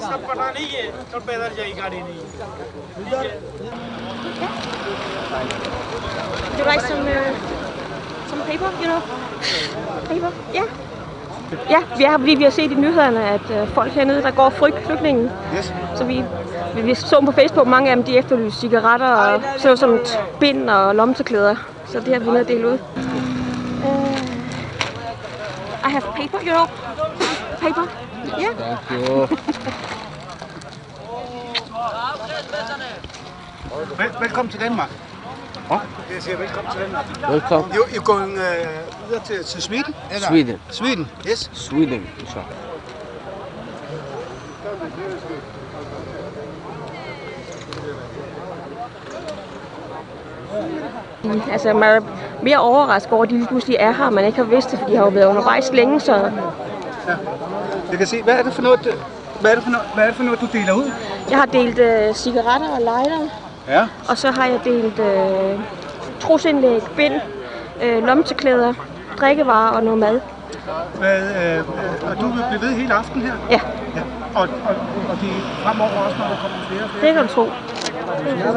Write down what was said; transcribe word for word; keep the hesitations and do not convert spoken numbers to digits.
इसका पता नहीं है तो पैदल जाएगी गाड़ी नहीं You like some, uh, some paper, you know? Paper, ja. Ja, vi har, fordi vi har set i nyhederne, at uh, folk hernede, der går frygt flygtningen. Yes. Så vi, vi, vi så på Facebook, mange af dem, de efterlyser cigaretter og så som bind og lommetørklæder. Så det har vi nødt at dele ud. Uh, I have paper, you know? Paper, ja. Yeah. Thank you. Vel, velkommen til Danmark. Huh? Jeg siger velkommen til Danmark. Welcome. You, you're going uh, videre til, til Sweden? Sweden. Sweden, yes. Sweden, så. Altså, man er mere overrasket over, at de lige pludselig er her, man ikke har vidst det, for de har jo været undervejs længe, så... Ja. Jeg kan se, hvad er det for noget, hvad er det for noget, hvad er det for noget du deler ud? Jeg har delt øh, cigaretter og lighter, Ja. og så har jeg delt øh, trosindlæg, bind, øh, lommetørklæder, drikkevarer og noget mad. Hvad, øh, og du vil blive ved hele aften her? Ja, Ja. Og, og, og det er fremover også, når der kommer flere og flere? det kan du tro.